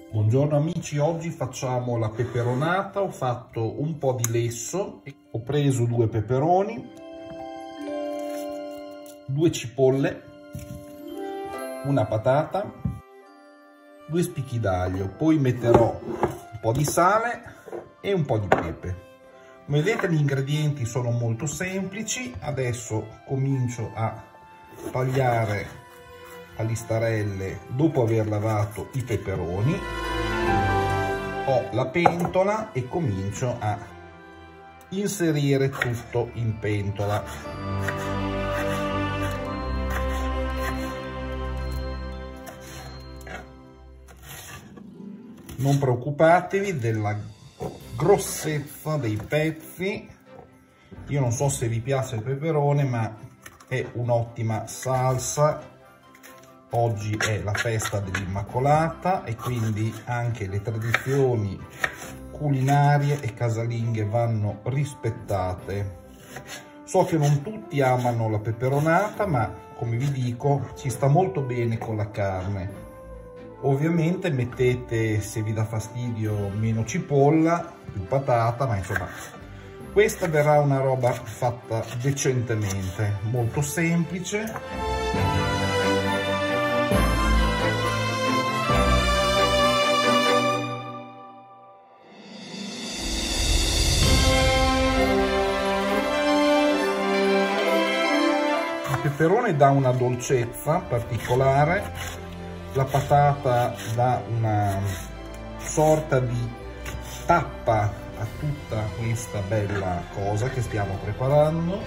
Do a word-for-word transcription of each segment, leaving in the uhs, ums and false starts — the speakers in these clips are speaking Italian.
Buongiorno amici, oggi facciamo la peperonata. Ho fatto un po' di lesso, ho preso due peperoni, due cipolle, una patata, due spicchi d'aglio, poi metterò un po' di sale e un po' di pepe. Come vedete gli ingredienti sono molto semplici. Adesso comincio a tagliare a listarelle dopo aver lavato i peperoni. Ho la pentola e comincio a inserire tutto in pentola. Non preoccupatevi della grossezza dei pezzi. Io non so se vi piace il peperone, ma è un'ottima salsa. Oggi è la festa dell'Immacolata e quindi anche le tradizioni culinarie e casalinghe vanno rispettate. So che non tutti amano la peperonata, ma come vi dico ci sta molto bene con la carne. Ovviamente mettete, se vi dà fastidio, meno cipolla, più patata, ma insomma questa verrà una roba fatta decentemente, molto semplice. Il peperone dà una dolcezza particolare, la patata dà una sorta di tappa a tutta questa bella cosa che stiamo preparando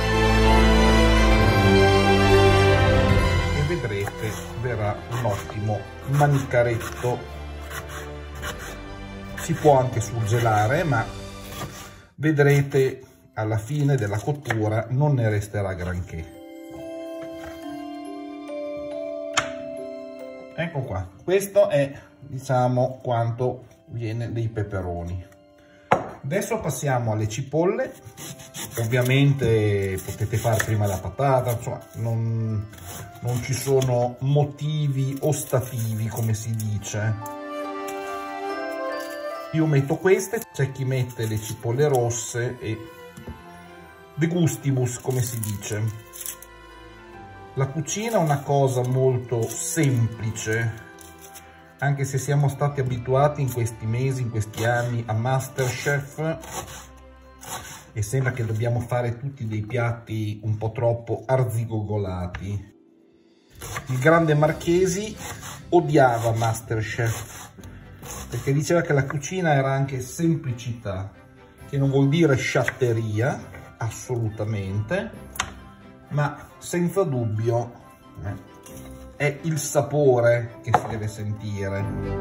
e vedrete verrà un ottimo manicaretto. Si può anche surgelare, ma vedrete alla fine della cottura non ne resterà granché. Ecco qua, questo è, diciamo, quanto viene dei peperoni. Adesso passiamo alle cipolle. Ovviamente potete fare prima la patata, insomma, non, non ci sono motivi ostativi, come si dice. Io metto queste, c'è chi mette le cipolle rosse e de gustibus, come si dice. La cucina è una cosa molto semplice, anche se siamo stati abituati in questi mesi, in questi anni a MasterChef e sembra che dobbiamo fare tutti dei piatti un po' troppo arzigogolati. Il grande Marchesi odiava MasterChef perché diceva che la cucina era anche semplicità, che non vuol dire sciatteria, assolutamente, ma senza dubbio eh, è il sapore che si deve sentire.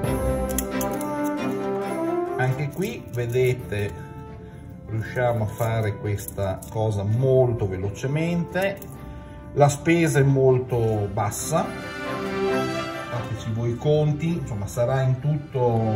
Anche qui vedete, riusciamo a fare questa cosa molto velocemente. La spesa è molto bassa, fateci voi i conti, insomma sarà in tutto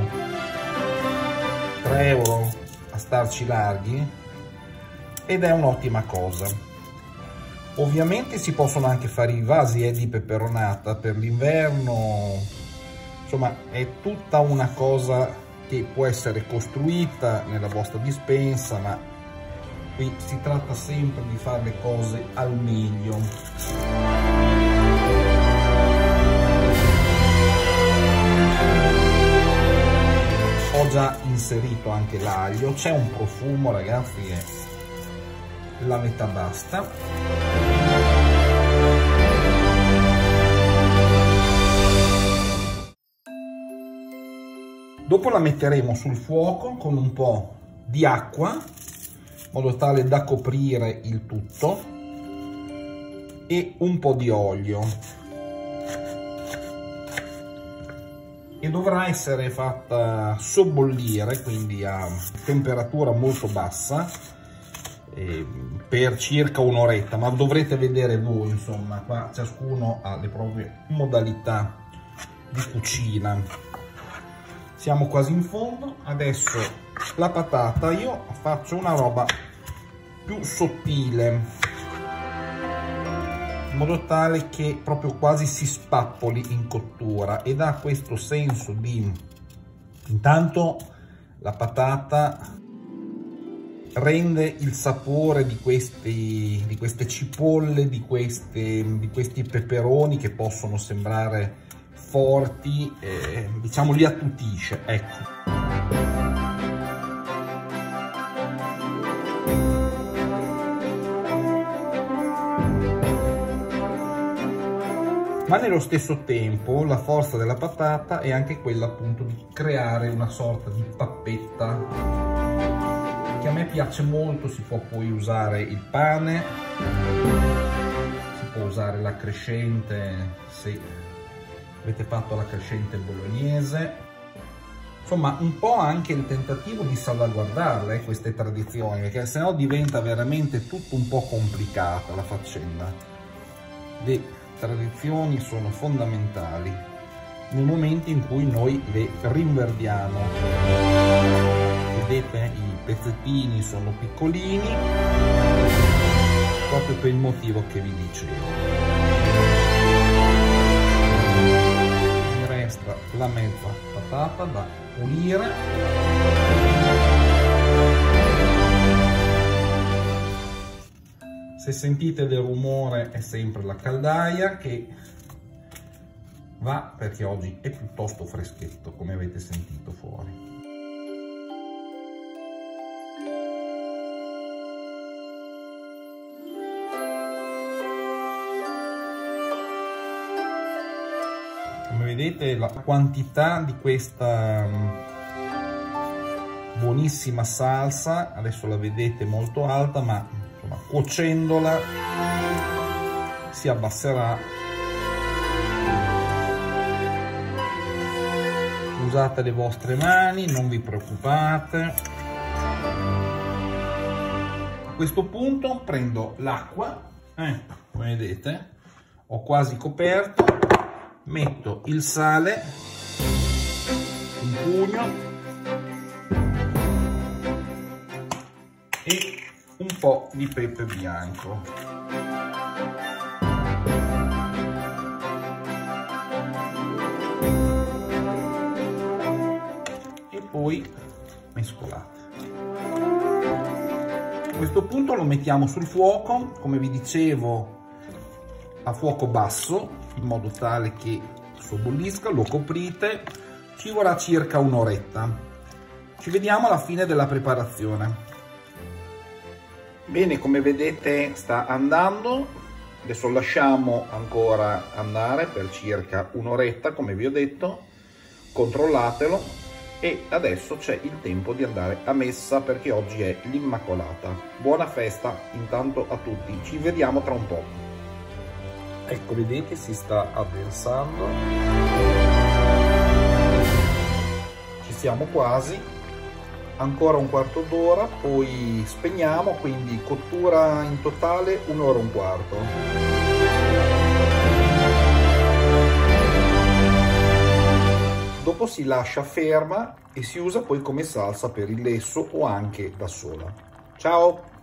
tre euro a starci larghi ed è un'ottima cosa. Ovviamente si possono anche fare i vasi eh, di peperonata per l'inverno, insomma è tutta una cosa che può essere costruita nella vostra dispensa, ma qui si tratta sempre di fare le cose al meglio. Ho già inserito anche l'aglio, c'è un profumo ragazzi che la metà basta. Dopo la metteremo sul fuoco con un po' di acqua, in modo tale da coprire il tutto, e un po' di olio. E dovrà essere fatta sobbollire, quindi a temperatura molto bassa, eh, per circa un'oretta, ma dovrete vedere voi, insomma, qua ciascuno ha le proprie modalità di cucina. Siamo quasi in fondo. Adesso la patata, io faccio una roba più sottile, in modo tale che proprio quasi si spappoli in cottura e dà questo senso di Intanto la patata rende il sapore di, questi, di queste cipolle, di, queste, di questi peperoni che possono sembrare forti, eh, diciamo li attutisce, ecco. Ma nello stesso tempo la forza della patata è anche quella appunto di creare una sorta di pappetta che a me piace molto. Si può poi usare il pane, si può usare la crescente se avete fatto la crescente bolognese, insomma un po' anche il tentativo di salvaguardarle queste tradizioni, perché sennò diventa veramente tutto un po' complicata la faccenda. Le tradizioni sono fondamentali nel momento in cui noi le rinverdiamo. Vedete, i pezzettini sono piccolini proprio per il motivo che vi dicevo. Mi resta la mezza patata da pulire. Se sentite del rumore è sempre la caldaia che va, perché oggi è piuttosto freschetto, come avete sentito fuori. Come vedete la quantità di questa buonissima salsa, adesso la vedete molto alta, ma insomma, cuocendola si abbasserà. Usate le vostre mani, non vi preoccupate. A questo punto prendo l'acqua, eh, come vedete ho quasi coperto, metto il sale, un pugno e un po' di pepe bianco. E poi mescolate. A questo punto lo mettiamo sul fuoco, come vi dicevo, a fuoco basso, in modo tale che sobbollisca, lo coprite, ci vorrà circa un'oretta. Ci vediamo alla fine della preparazione. Bene, come vedete sta andando, adesso lasciamo ancora andare per circa un'oretta, come vi ho detto, controllatelo, e adesso c'è il tempo di andare a messa perché oggi è l'Immacolata. Buona festa intanto a tutti, ci vediamo tra un po'. Ecco, vedete, si sta addensando, ci siamo quasi, ancora un quarto d'ora, poi spegniamo, quindi cottura in totale un'ora e un quarto. Dopo si lascia ferma e si usa poi come salsa per il lesso o anche da sola. Ciao!